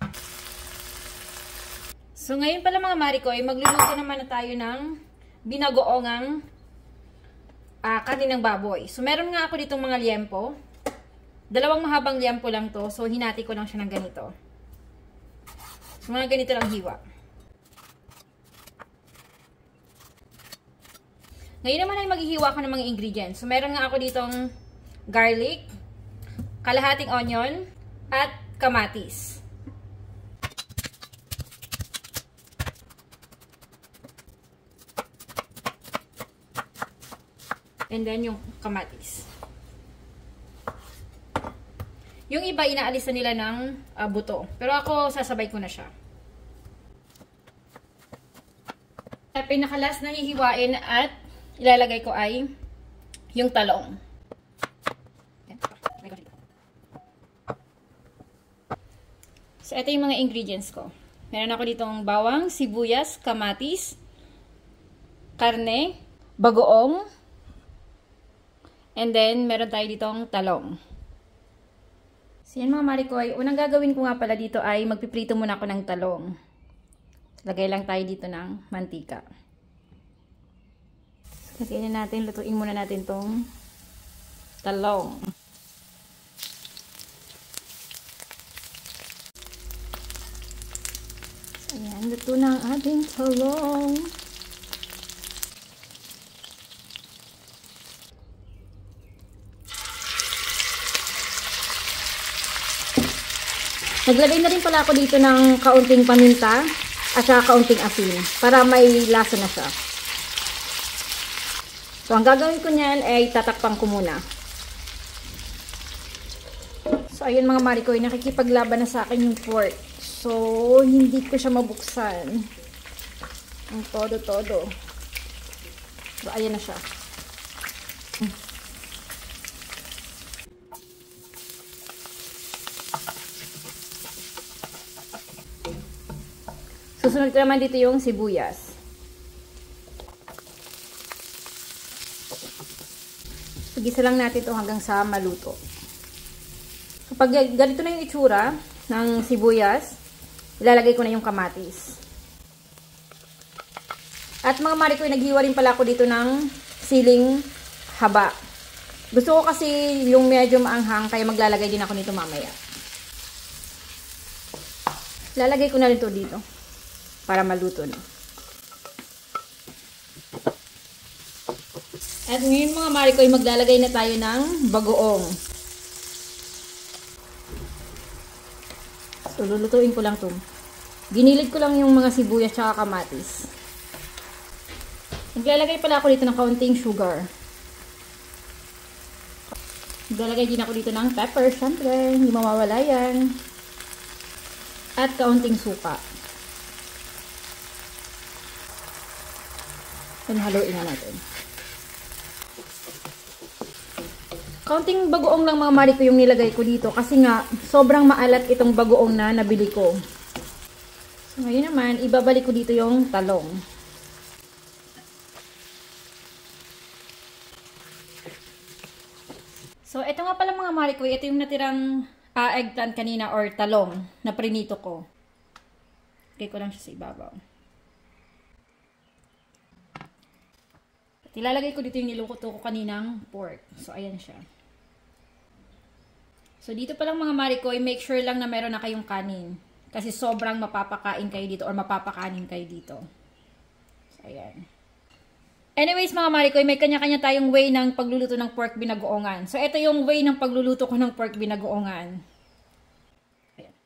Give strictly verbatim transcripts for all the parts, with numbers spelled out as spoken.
So, ngayon pala mga Marikoy, magluluto naman na tayo ng binagoongang uh, karne ng baboy. So, meron nga ako ditong mga liempo. Dalawang mahabang liempo lang to. So, hinati ko lang siya ng ganito. So, mga ganito lang hiwa. Ngayon naman ay maghihiwa ko ng mga ingredients. So, meron nga ako ditong garlic, kalahating onion, at kamatis. And then, yung kamatis. Yung iba, inaalis na nila ng uh, buto. Pero ako, sasabay ko na siya. At pinakalas na hihiwain at ilalagay ko ay yung talong. So, ito yung mga ingredients ko. Meron ako ditong bawang, sibuyas, kamatis, karne, bagoong, and then, meron tayo ditong talong. So, yan mga Marikoy. Unang gagawin ko nga pala dito ay magpiprito muna ako ng talong. Lagay lang tayo dito ng mantika. So, lagay na natin, lutuin muna natin tong talong. So, ayan, luto na ang ating talong. Naglagay na rin pala ako dito ng kaunting paminta at saka kaunting asin para may lasa na siya. So, ang gagawin ko niyan ay tatakpan ko muna. So, ayun mga Marikoy, nakikipaglaban na sa akin yung pork. So, hindi ko siya mabuksan. Ang todo-todo. So, ayan na siya. Susunod ko naman dito yung sibuyas. Pag-isa lang natin ito hanggang sa maluto. So, pag ganito na yung itsura ng sibuyas, ilalagay ko na yung kamatis. At mga Marikoy, naghiwa rin pala ako dito ng siling haba. Gusto ko kasi yung medyo maanghang, kaya maglalagay din ako nito mamaya. Lalagay ko na rin ito dito para maluto na. At ngayon mga Marikoy, maglalagay na tayo ng bagoong. So, lulutuin ko lang ito. Ginilid ko lang yung mga sibuyas at kamatis. Maglalagay pala ako dito ng kaunting sugar. Maglalagay din ako dito ng pepper, syempre, hindi mawawala yan. At kaunting suka. Then, haluin na natin. Kaunting bagoong lang mga Marikoy yung nilagay ko dito kasi nga sobrang maalat itong bagoong na nabili ko. So, ngayon naman, ibabalik ko dito yung talong. So, ito nga pala mga Marikoy, ito yung natirang uh, eggplant kanina or talong na prinito ko. Okay ko lang siya sa ibabaw. Ilalagay ko dito yung niluto ko kaninang pork. So, ayan siya. So, dito pa lang mga Marikoy, make sure lang na meron na kayong kanin. Kasi sobrang mapapakain kayo dito or mapapakanin kayo dito. So, ayan. Anyways mga Marikoy, may kanya-kanya tayong way ng pagluluto ng pork binagoongan. So, ito yung way ng pagluluto ko ng pork binagoongan. Ayan.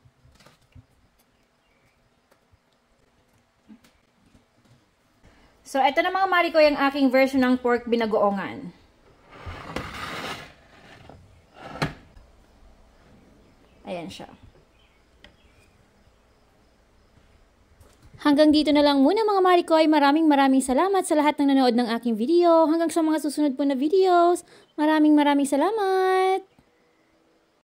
So, ito na mga Marikoy ang aking version ng pork binagoongan. Ayan siya. Hanggang dito na lang muna mga Marikoy. Maraming maraming salamat sa lahat ng nanood ng aking video. Hanggang sa mga susunod po na videos. Maraming maraming salamat!